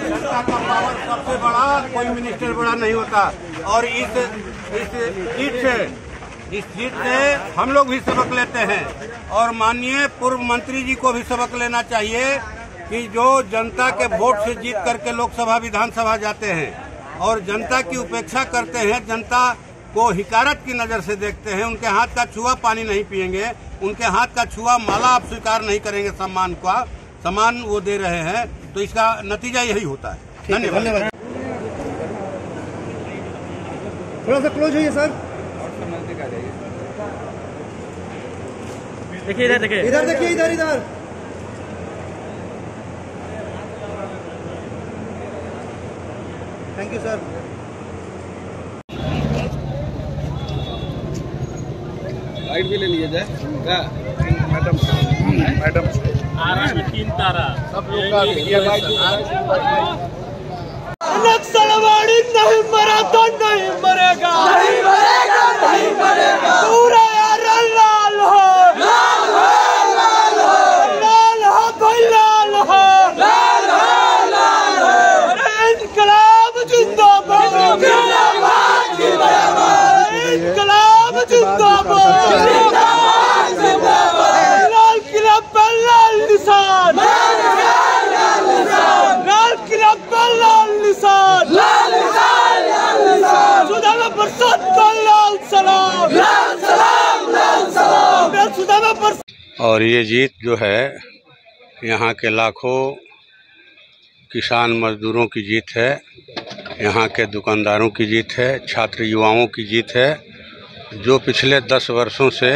जनता का पावर सबसे बड़ा, कोई मिनिस्टर बड़ा नहीं होता। और इस सीट से हम लोग भी सबक लेते हैं और माननीय पूर्व मंत्री जी को भी सबक लेना चाहिए कि जो जनता के वोट से जीत करके लोकसभा विधानसभा जाते हैं और जनता की उपेक्षा करते हैं, जनता को हिकारत की नजर से देखते हैं, उनके हाथ का छुआ पानी नहीं पिएंगे, उनके हाथ का छुआ माला आप स्वीकार नहीं करेंगे, सम्मान वो दे रहे हैं, तो इसका नतीजा यही होता है। धन्यवाद। थोड़ा सा क्लोज होइए सर। देखिए इधर देखिए, इधर देखिए, इधर थैंक यू सर। लाइट भी ले लिए जाए क्या मैडम? आरा 3 तारा सब लोग का नक्सलवाड़ी नहीं मरा तो नहीं मरेगा, नहीं मरेगा, नहीं मरेगा। पूरा यार लाल हो, लाल हो, लाल हो, लाल हो भाई, लाल हो, लाल हो, लाल हो। अरे इनकलाब जिंदाबाद, जिंदाबाद, जिंदाबाद। इनकलाब जिंदाबाद, जिंदाबाद, जिंदाबाद। लाल किला पर लाल निशान, लाल निशान, लाल किला पर लाल निशान, लाल निशान, लाल निशान। सुदामा प्रसाद का लाल सलाम, लाल सलाम, लाल सलाम। सुदामा प्रसाद। और ये जीत जो है यहाँ के लाखों किसान मजदूरों की जीत है, यहाँ के दुकानदारों की जीत है, छात्र युवाओं की जीत है, जो पिछले 10 वर्षों से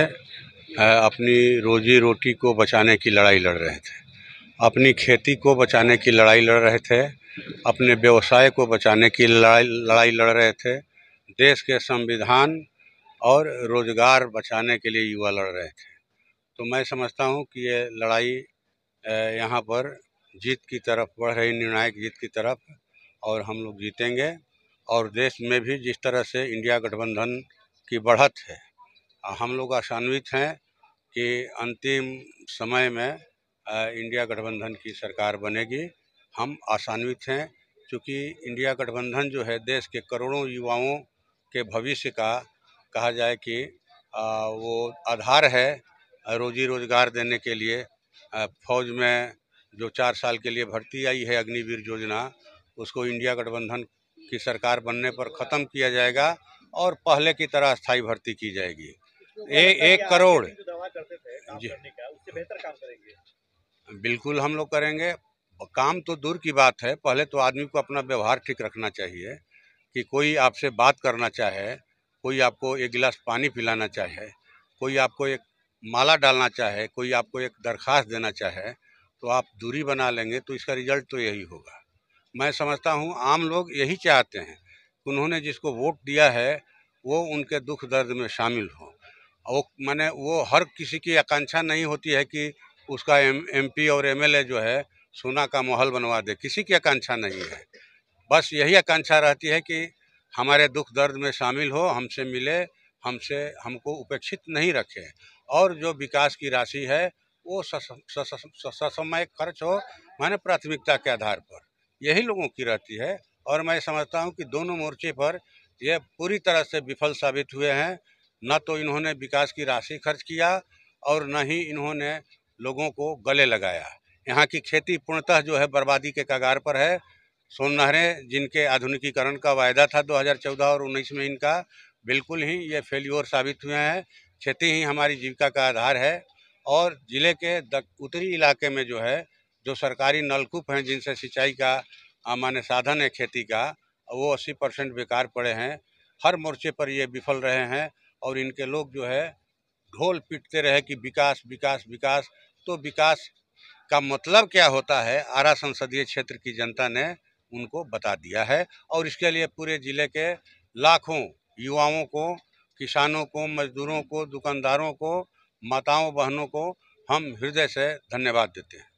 अपनी रोजी रोटी को बचाने की लड़ाई लड़ रहे थे, अपनी खेती को बचाने की लड़ाई लड़ रहे थे, अपने व्यवसाय को बचाने की लड़ाई लड़ रहे थे, देश के संविधान और रोजगार बचाने के लिए युवा लड़ रहे थे। तो मैं समझता हूँ कि ये लड़ाई यहाँ पर जीत की तरफ बढ़ रही, निर्णायक जीत की तरफ, और हम लोग जीतेंगे। और देश में भी जिस तरह से इंडिया गठबंधन की बढ़त है, हम लोग आशान्वित हैं कि अंतिम समय में इंडिया गठबंधन की सरकार बनेगी। हम आशान्वित हैं क्योंकि इंडिया गठबंधन जो है देश के करोड़ों युवाओं के भविष्य का कहा जाए कि वो आधार है रोजी रोजगार देने के लिए। फौज में जो 4 साल के लिए भर्ती आई है अग्निवीर योजना, उसको इंडिया गठबंधन की सरकार बनने पर ख़त्म किया जाएगा और पहले की तरह स्थायी भर्ती की जाएगी। 1 करोड़ जी, उससे बेहतर काम करेंगे। बिल्कुल हम लोग करेंगे। काम तो दूर की बात है, पहले तो आदमी को अपना व्यवहार ठीक रखना चाहिए कि कोई आपसे बात करना चाहे, कोई आपको 1 गिलास पानी पिलाना चाहे, कोई आपको एक माला डालना चाहे, कोई आपको एक दरख्वास्त देना चाहे, तो आप दूरी बना लेंगे तो इसका रिजल्ट तो यही होगा। मैं समझता हूँ आम लोग यही चाहते हैं, उन्होंने जिसको वोट दिया है वो उनके दुख दर्द में शामिल हो। माने वो हर किसी की आकांक्षा नहीं होती है कि उसका MP और MLA जो है सोना का महल बनवा दे, किसी की आकांक्षा नहीं है। बस यही आकांक्षा रहती है कि हमारे दुख दर्द में शामिल हो, हमसे मिले, हमको उपेक्षित नहीं रखे, और जो विकास की राशि है वो ससमय खर्च हो, माने प्राथमिकता के आधार पर, यही लोगों की रहती है। और मैं समझता हूँ कि दोनों मोर्चे पर ये पूरी तरह से विफल साबित हुए हैं। न तो इन्होंने विकास की राशि खर्च किया और न ही इन्होंने लोगों को गले लगाया। यहाँ की खेती पूर्णतः जो है बर्बादी के कगार पर है। सोन नहरें जिनके आधुनिकीकरण का वायदा था 2014 और 19 में, इनका बिल्कुल ही ये फेल्योर साबित हुए हैं। खेती ही हमारी जीविका का आधार है और ज़िले के उत्तरी इलाके में जो है जो सरकारी नलकूप हैं जिनसे सिंचाई का माने साधन है खेती का, वो 80% बेकार पड़े हैं। हर मोर्चे पर ये विफल रहे हैं और इनके लोग जो है ढोल पीटते रहे कि विकास विकास विकास। तो विकास का मतलब क्या होता है आरा संसदीय क्षेत्र की जनता ने उनको बता दिया है और इसके लिए पूरे ज़िले के लाखों युवाओं को, किसानों को, मजदूरों को, दुकानदारों को, माताओं बहनों को हम हृदय से धन्यवाद देते हैं।